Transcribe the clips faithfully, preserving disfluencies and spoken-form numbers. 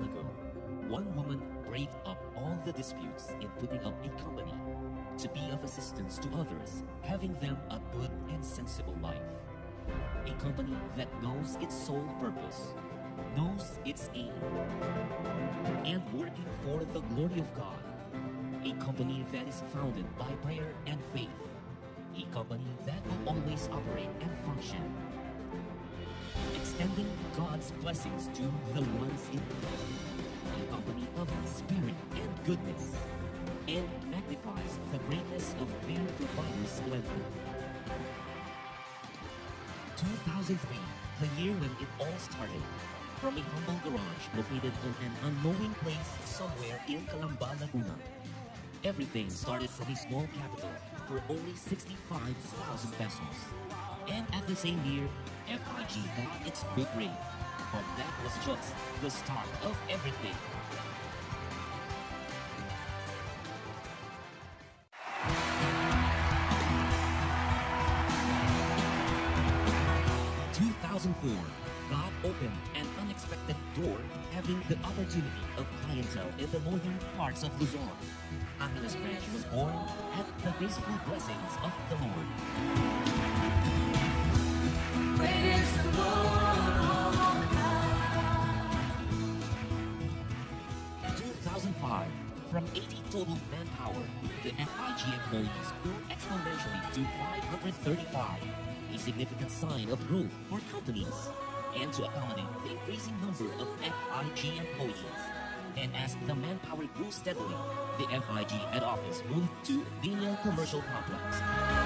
ago, one woman braved up all the disputes in putting up a company to be of assistance to others, having them a good and sensible life. A company that knows its sole purpose, knows its aim, and working for the glory of God. A company that is founded by prayer and faith. A company that will always operate and function, extending God's blessings to the ones in need. A company of spirit and goodness, and magnifies the greatness of their provider's splendor. two thousand three, the year when it all started, from a humble garage located in an unknowing place somewhere in Calamba, Laguna. Everything started from a small capital for only sixty-five thousand pesos. And at the same year, F I G got its big break. But that was just the start of everything. two thousand four, God opened an unexpected door, having the opportunity of clientele in the northern parts of Luzon. Angeles branch was born at the graceful blessings of the Lord. Praise the Lord. two thousand five, from eighty total manpower, the F I G employees grew exponentially to five hundred thirty-five, a significant sign of growth for companies, and to accommodate the increasing number of F I G employees. And as the manpower grew steadily, the F I G head office moved to Daniel Commercial Complex.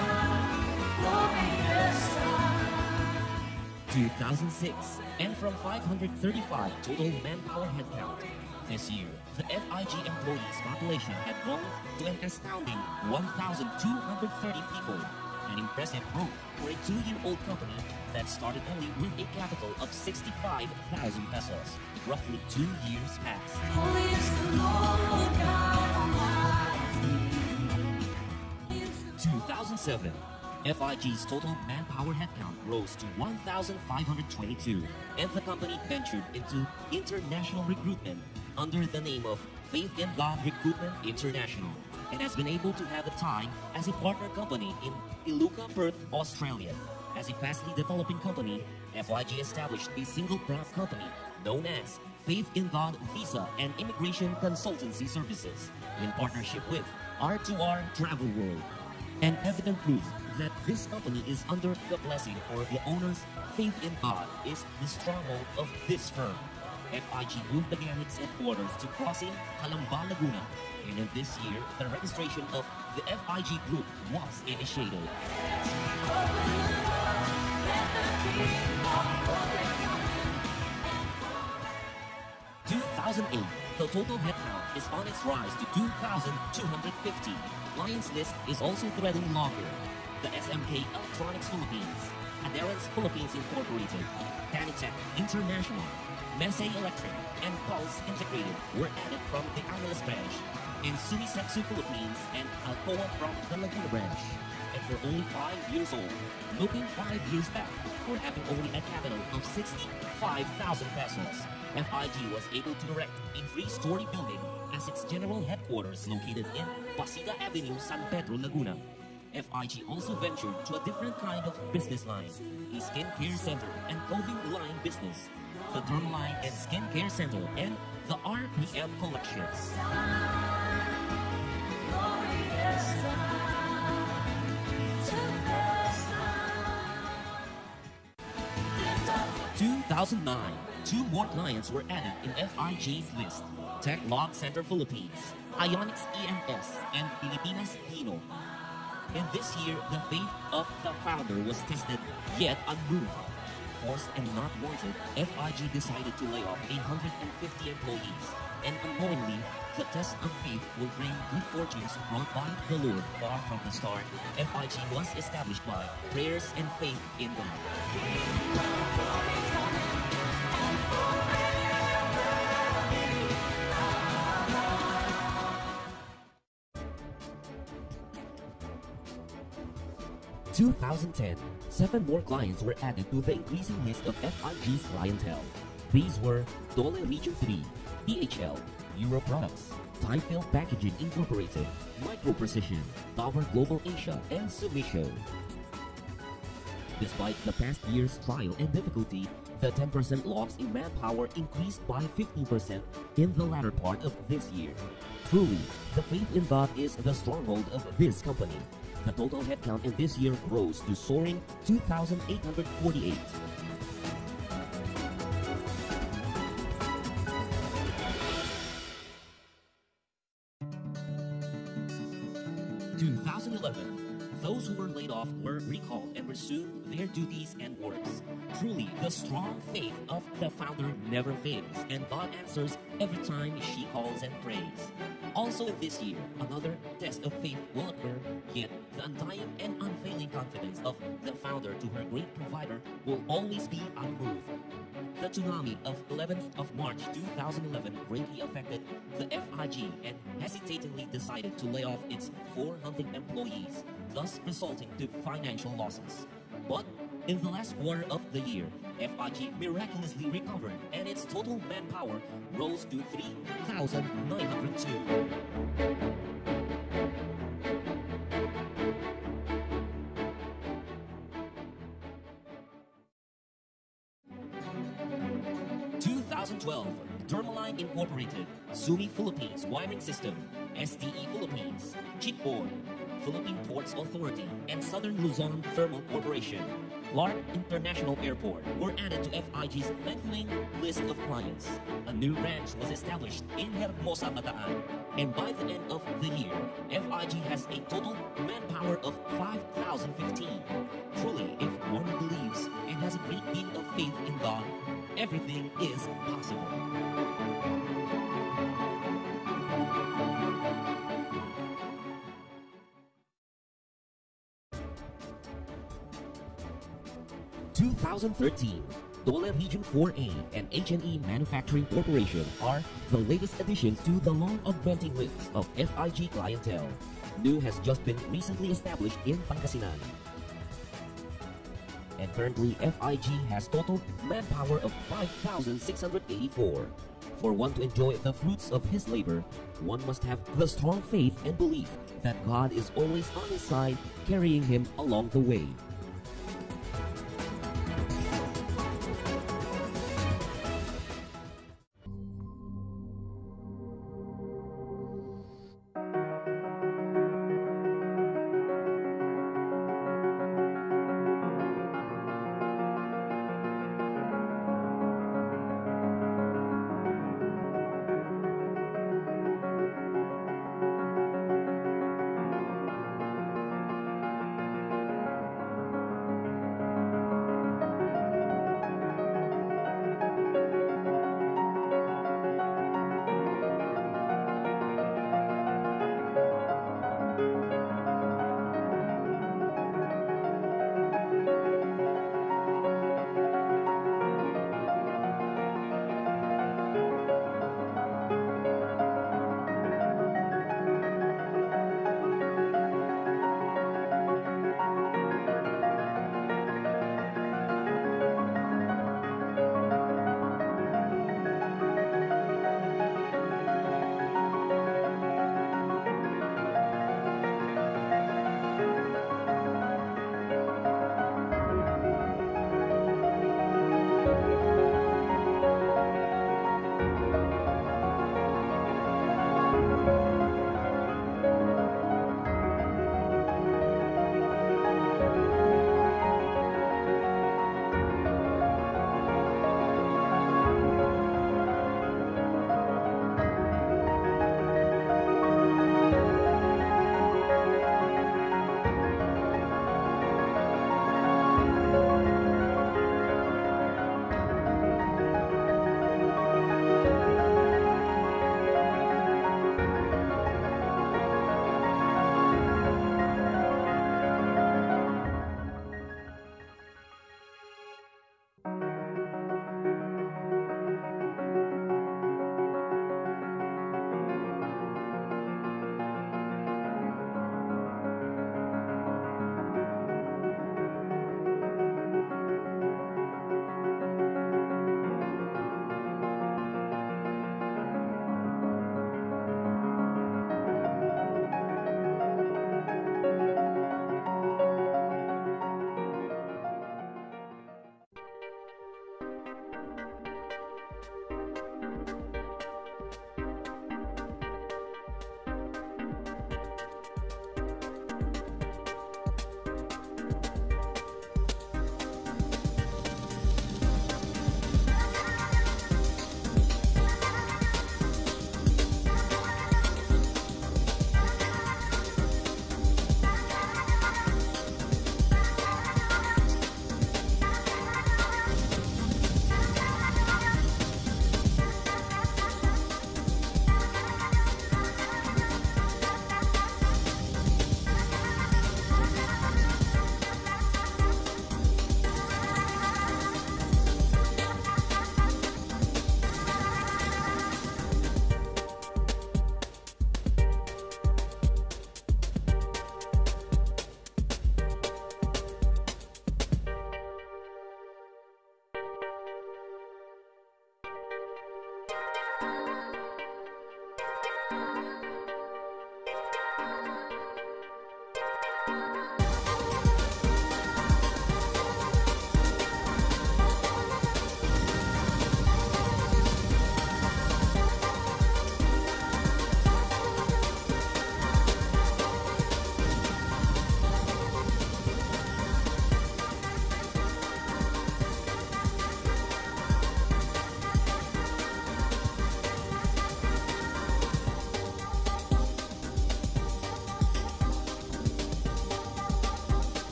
two thousand six, and from five hundred thirty-five total manpower headcount, this year, the F I G employees population had grown to an astounding one thousand two hundred thirty people, an impressive growth for a two-year-old company that started only with a capital of sixty-five thousand pesos, roughly two years past. Holy is the Lord God Almighty. two thousand seven, F I G's total manpower headcount rose to one thousand five hundred twenty-two, and the company ventured into international recruitment under the name of Faith in God Recruitment International, and has been able to have a tie as a partner company in Iluka, Perth, Australia. As a fastly developing company, F I G established a single brand company known as Faith in God Visa and Immigration Consultancy Services in partnership with R two R Travel World. An evident proof that this company is under the blessing for the owners' faith in God is the stronghold of this firm. F I G moved again its headquarters to Crossing, Calamba, Laguna, and in this year, the registration of the F I G Group was initiated. two thousand eight, the total headcount is on its rise to two thousand two hundred fifty. Clients list is also threading longer. The S M K Electronics Philippines, Adherence Philippines Incorporated, Tanitech International, Messe Electric, and Pulse Integrated were added from the Angeles branch, and Sumisetsu Philippines and Alcoa from the Laguna branch. And for only five years old, looking five years back, for having only a capital of sixty-five thousand pesos, F I G was able to erect a three-story building as its general headquarters located in Pasita Avenue, San Pedro, Laguna. F I G also ventured to a different kind of business line, a skincare center and clothing line business, the Dermaline and Skincare Center, and the R P M Collections. two thousand nine, two more clients were added in F I G's list: Techlog Center Philippines, Ionix E M S, and Pilipinas Hino. And this year, the faith of the founder was tested, yet unmoved. Forced and not wanted, F I G decided to lay off one hundred fifty employees. And unknowingly, the test of faith will bring good fortunes brought by the Lord. Far from the start, F I G was established by prayers and faith in God. twenty ten, seven more clients were added to the increasing list of F I G's clientele. These were Dole Region three, D H L, Euro Products, Tyfield Packaging Incorporated, Micro Precision, Tower Global Asia, and Submission. Despite the past year's trial and difficulty, the ten percent loss in manpower increased by fifteen percent in the latter part of this year. Truly, the faith in God is the stronghold of this company. The total headcount in this year rose to soaring two thousand eight hundred forty-eight. twenty eleven. Those who were laid off were recalled and resumed their duties and works. Truly, the strong faith of the founder never fails, and God answers every time she calls and prays. Also in this year, another test of faith will occur, yet the undying and unfailing confidence of the founder to her great provider will always be unmoved. The tsunami of eleventh of March two thousand eleven greatly affected the F I G and hesitatingly decided to lay off its four hundred employees, thus resulting to financial losses. But in the last quarter of the year, F I G miraculously recovered and its total manpower rose to three thousand nine hundred two. twenty twelve, Dermaline Incorporated, Sumi Philippines Wiring System, S T E Philippines, Chipboard, Philippine Ports Authority, and Southern Luzon Thermal Corporation, Clark International Airport were added to F I G's lengthening list of clients. A new branch was established in Hermosa, Bataan, and by the end of the year, F I G has a total manpower of five thousand fifteen. Truly, if one believes and has a great deal of faith in God, everything is possible. twenty thirteen, Dole Region four A and H and E Manufacturing Corporation are the latest additions to the long-augmenting list of F I G clientele. New has just been recently established in Pangasinan. And currently, F I G has total manpower of five thousand six hundred eighty-four. For one to enjoy the fruits of his labor, one must have the strong faith and belief that God is always on his side, carrying him along the way.